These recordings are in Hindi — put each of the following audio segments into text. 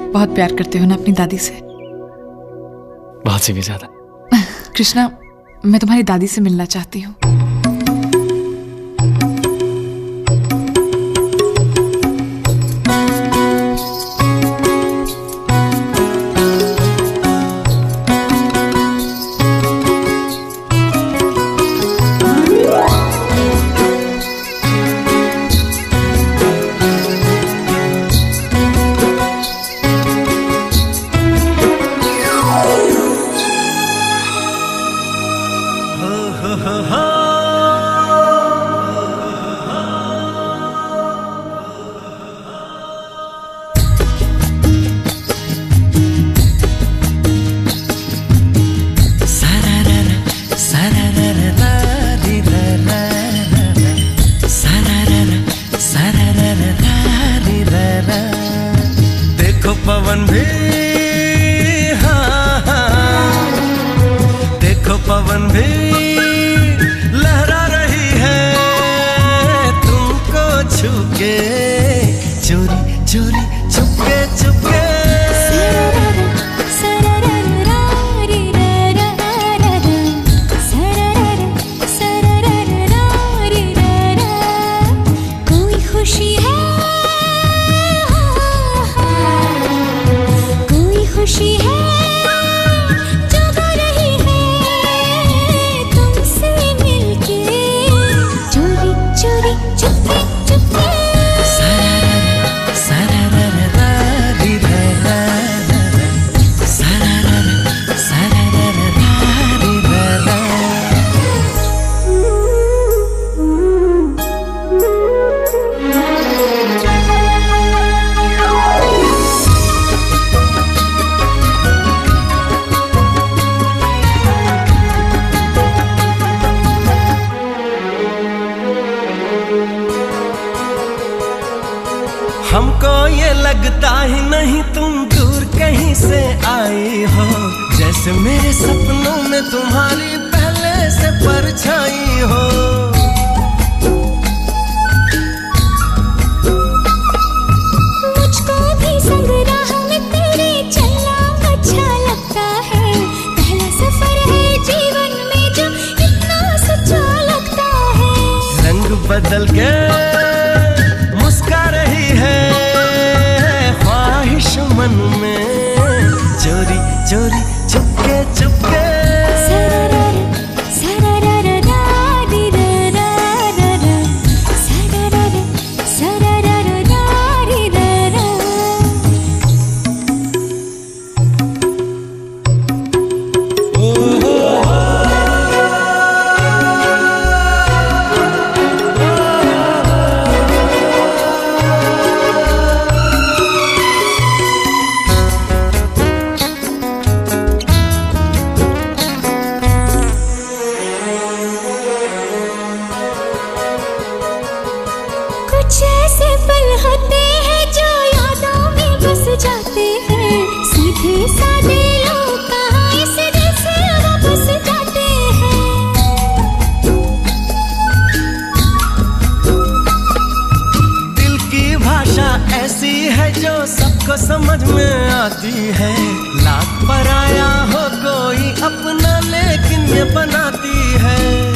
बहुत प्यार करते हो ना अपनी दादी से? बहुत से भी ज्यादा। कृष्णा, मैं तुम्हारी दादी से मिलना चाहती हूँ। देखो पवन भी, हाँ हाँ, देखो पवन भी लहरा रही है तुमको छू के, चोरी चोरी चुपके चुपके। कोई खुशी है, खुशी है जो गा रही है तुमसे मिलके, चोरी चोरी चुपके चुपके। हमको ये लगता ही नहीं तुम दूर कहीं से आई हो, जैसे मेरे सपनों में तुम्हारी पहले से परछाई हो। मुझको भी संग राह में तेरे चलना अच्छा लगता है, पहला सफर है जीवन में जो इतना सच्चा लगता है। रंग बदल के मुस्का रही है ख्वाहिश मन में, चोरी चोरी चुपके चुपके। कुछ ऐसे पल होते हैं जो यादों में बस जाते हैं, सीधे साधे लोग कहाँ इस दिल से वापस जाते हैं। दिल की भाषा ऐसी है जो सबको समझ में आती है, लाख पराया हो कोई अपना लेकिन ये बनाती है।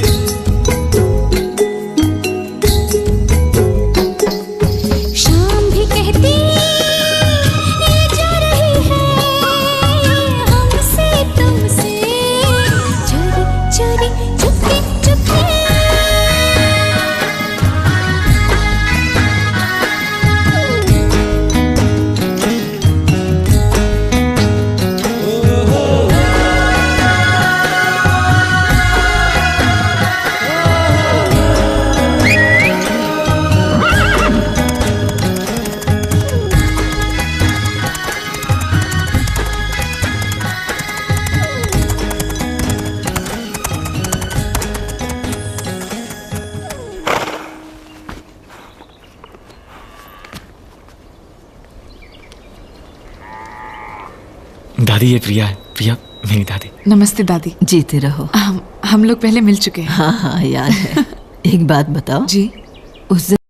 दादी, ये प्रिया है। प्रिया मेरी दादी। नमस्ते दादी। जीते रहो। हम लोग पहले मिल चुके हैं। हाँ हाँ याद है। एक बात बताओ जी। उस दिन